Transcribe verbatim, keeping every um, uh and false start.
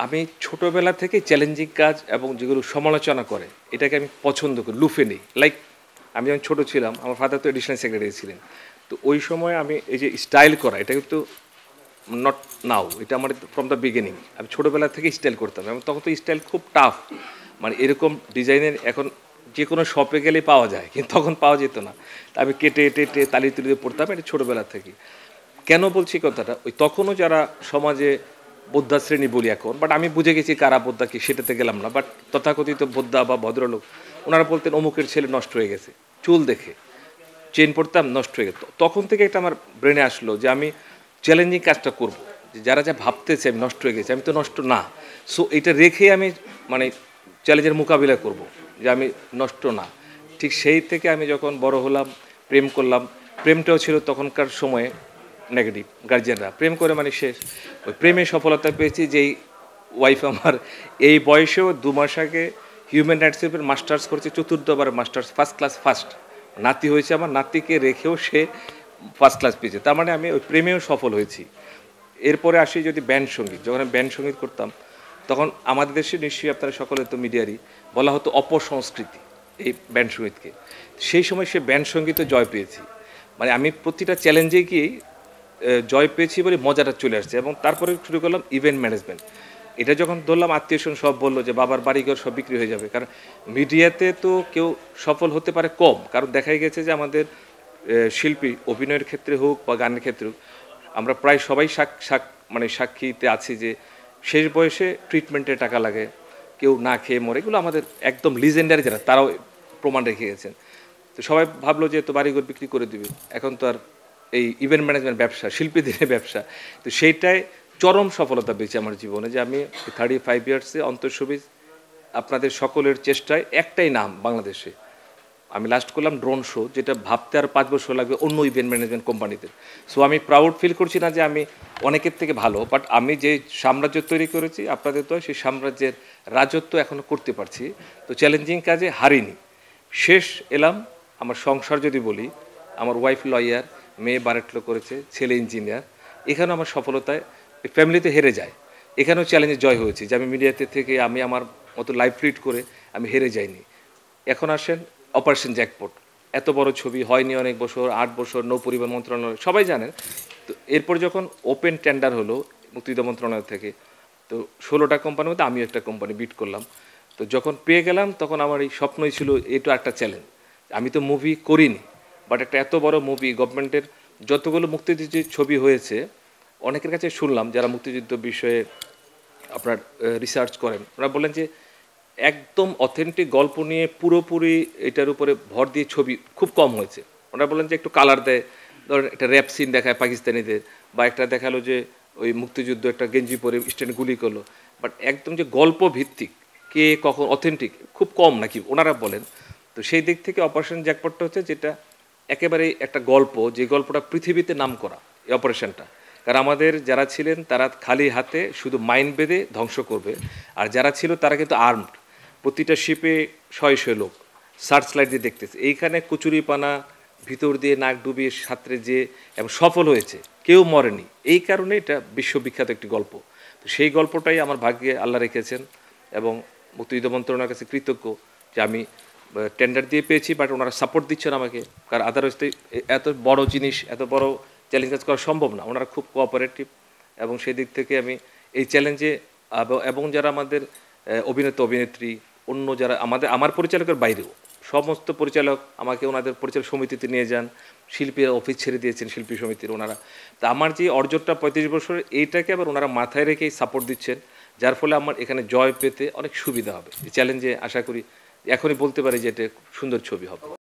আমি ছোটোবেলা থেকে চ্যালেঞ্জিং কাজ এবং যেগুলো সমালোচনা করে এটাকে আমি পছন্দ করি, লুফে নিই। লাইক আমি যখন ছোটো ছিলাম, আমার ফাদার তো এডিশনাল সেক্রেটারি ছিলেন। তো ওই সময় আমি এই যে স্টাইল করা, এটা কিন্তু নট নাও, এটা আমার ফ্রম দ্য বিগিনিং। আমি ছোটোবেলা থেকে স্টাইল করতাম এবং তখন তো স্টাইল খুব টাফ, মানে এরকম ডিজাইনের এখন যে কোনো শপে গেলে পাওয়া যায়, কিন্তু তখন পাওয়া যেত না। আমি কেটে টেটে তালি তুলিতে পড়তাম, এটা ছোটোবেলা থেকে। কেন বলছি কথাটা, ওই তখনও যারা সমাজে বোদ্ধা শ্রেণী বলি এখন, বাট আমি বুঝে গেছি কারা বোদ্ধা কি, সেটাতে গেলাম না। বাট তথাকথিত বোদ্ধা বা ভদ্রলোক, ওনারা বলতেন অমুকের ছেলে নষ্ট হয়ে গেছে চুল দেখে, চেন পড়তাম নষ্ট হয়ে গেত। তখন থেকে একটা আমার ব্রেনে আসলো যে আমি চ্যালেঞ্জিং কাজটা করব, যে যারা যা ভাবতেছে আমি নষ্ট হয়ে গেছি, আমি তো নষ্ট না। সো এটা রেখে আমি মানে চ্যালেঞ্জের মোকাবিলা করব, যে আমি নষ্ট না। ঠিক সেই থেকে আমি যখন বড় হলাম, প্রেম করলাম। প্রেমটাও ছিল তখনকার সময়ে নেগেটিভ, গার্জিয়ানরা প্রেম করে মানে শেষ। ওই প্রেমে সফলতা পেয়েছি, যেই ওয়াইফ আমার এই বয়সেও দু মাস আগে হিউম্যান রাইটসের উপর মাস্টার্স করেছে, চতুর্থবার মাস্টার্স, ফার্স্ট ক্লাস ফার্স্ট। নাতি হয়েছে আমার, নাতিকে রেখেও সে ফার্স্ট ক্লাস পেয়েছে। তার মানে আমি ওই প্রেমেও সফল হয়েছি। এরপরে আসি যদি ব্যান্ড সঙ্গীত, যখন আমি ব্যান্ড সঙ্গীত করতাম, তখন আমাদের দেশে নিশ্চয়ই আপনারা সকলে তো মিডিয়ারই, বলা হতো অপসংস্কৃতি এই ব্যান্ড সঙ্গীতকে। সেই সময় সে ব্যান্ড সঙ্গীতে জয় পেয়েছি। মানে আমি প্রতিটা চ্যালেঞ্জে গিয়েই জয় পেয়েছি বলে মজাটা চলে আসছে। এবং তারপরে শুরু করলাম ইভেন্ট ম্যানেজমেন্ট। এটা যখন ধরলাম, আত্মীয় স্বজন সব বললো যে বাবার বাড়িঘর সব বিক্রি হয়ে যাবে, কারণ মিডিয়াতে তো কেউ সফল হতে পারে কম। কারণ দেখাই গেছে যে আমাদের শিল্পী, অভিনয়ের ক্ষেত্রে হোক বা গানের ক্ষেত্রে হোক, আমরা প্রায় সবাই সাক সাক মানে সাক্ষীতে আছি যে শেষ বয়সে ট্রিটমেন্টে টাকা লাগে, কেউ না খেয়ে মরে। এগুলো আমাদের একদম লিজেন্ডারি যারা, তারাও প্রমাণ রেখে গেছেন। তো সবাই ভাবলো যে তো বাড়িঘর বিক্রি করে দিবে, এখন তো আর এই ইভেন্ট ম্যানেজমেন্ট ব্যবসা, শিল্পীদের ব্যবসা। তো সেইটাই চরম সফলতা পেয়েছি আমার জীবনে, যে আমি থার্টি ফাইভ ইয়ার্সে অন্তঃসবিজ আপনাদের সকলের চেষ্টায় একটাই নাম বাংলাদেশে আমি লাস্ট করলাম ড্রোন শো, যেটা ভাবতে আর পাঁচ বছর লাগবে অন্য ইভেন্ট ম্যানেজমেন্ট কোম্পানিতে। সো আমি প্রাউড ফিল করছি না যে আমি অনেকের থেকে ভালো, বাট আমি যে সাম্রাজ্য তৈরি করেছি আপনাদের, তো সেই সাম্রাজ্যের রাজত্ব এখনও করতে পারছি। তো চ্যালেঞ্জিং কাজে হারিনি। শেষ এলাম আমার সংসার যদি বলি, আমার ওয়াইফ লয়ার, মেয়ে বারেটলো করেছে, ছেলে ইঞ্জিনিয়ার। এখানেও আমার সফলতায় ফ্যামিলিতে হেরে যায়, এখানেও চ্যালেঞ্জে জয় হয়েছে, যে আমি মিডিয়াতে থেকে আমি আমার মতো লাইফ লিড করে আমি হেরে যাইনি। এখন আসেন অপারেশন জ্যাকপট, এত বড় ছবি হয়নি অনেক বছর, আট বছর, নৌ পরিবহন মন্ত্রণালয় সবাই জানেন। তো এরপর যখন ওপেন টেন্ডার হলো মুক্তিযুদ্ধ মন্ত্রণালয় থেকে, তো ষোলোটা কোম্পানির মধ্যে আমিও একটা কোম্পানি বিট করলাম। তো যখন পেয়ে গেলাম, তখন আমার এই স্বপ্নই ছিল, এটা একটা চ্যালেঞ্জ। আমি তো মুভি করিনি, বাট একটা এত বড় মুভি, গভর্নমেন্টের যতগুলো মুক্তিযুদ্ধের ছবি হয়েছে, অনেকের কাছে শুনলাম যারা মুক্তিযুদ্ধ বিষয়ে আপনার রিসার্চ করেন, ওরা বলেন যে একদম অথেন্টিক গল্প নিয়ে পুরোপুরি এটার উপরে ভর দিয়ে ছবি খুব কম হয়েছে। ওরা বলেন যে একটু কালার দেয়, ধরেন একটা র্যাপ সিন দেখায় পাকিস্তানিদের, বা একটা দেখালো যে ওই মুক্তিযুদ্ধ একটা গেঞ্জি পরে স্ট্যান্ড গুলি করলো, বাট একদম যে গল্প ভিত্তিক কে কখন অথেন্টিক খুব কম নাকি ওনারা বলেন। তো সেই দিক থেকে অপারেশন জ্যাকপটটা হচ্ছে যেটা একেবারেই একটা গল্প, যে গল্পটা পৃথিবীতে নাম করা এই অপারেশনটা। কারণ আমাদের যারা ছিলেন তারা খালি হাতে শুধু মাইন বেঁধে ধ্বংস করবে, আর যারা ছিল তারা কিন্তু আর্মড, প্রতিটা শিপে শয়ে শয়ে লোক সার্চ লাইট দিয়ে দেখতেছে। এইখানে কচুরিপানা ভিতর দিয়ে নাক ডুবিয়ে সাঁতরে যে এবং সফল হয়েছে, কেউ মরেনি। এই কারণে এটা বিশ্ববিখ্যাত একটি গল্প। তো সেই গল্পটাই আমার ভাগ্যে আল্লাহ রেখেছেন, এবং মুক্তিযুদ্ধ মন্ত্রণালয়ের কাছে কৃতজ্ঞ যে আমি টেন্ডার দিয়ে পেয়েছি, বাট ওনারা সাপোর্ট দিচ্ছেন আমাকে। কারণ আদারওয়াইজ এত বড় জিনিস, এত বড় চ্যালেঞ্জ করা সম্ভব না। ওনারা খুব কোঅপারেটিভ, এবং সেই দিক থেকে আমি এই চ্যালেঞ্জে, এবং যারা আমাদের অভিনেতা অভিনেত্রী, অন্য যারা আমাদের আমার পরিচালকের বাইরেও সমস্ত পরিচালক আমাকে ওনাদের পরিচালক সমিতিতে নিয়ে যান, শিল্পীরা অফিস ছেড়ে দিয়েছেন শিল্পী সমিতির ওনারা। তা আমার যে অর্জনটা পঁয়ত্রিশ বছরের, এইটাকে আবার ওনারা মাথায় রেখেই সাপোর্ট দিচ্ছেন, যার ফলে আমার এখানে জয় পেতে অনেক সুবিধা হবে। এই চ্যালেঞ্জে আশা করি এখনই বলতে পারি যে এটা সুন্দর ছবি হবে।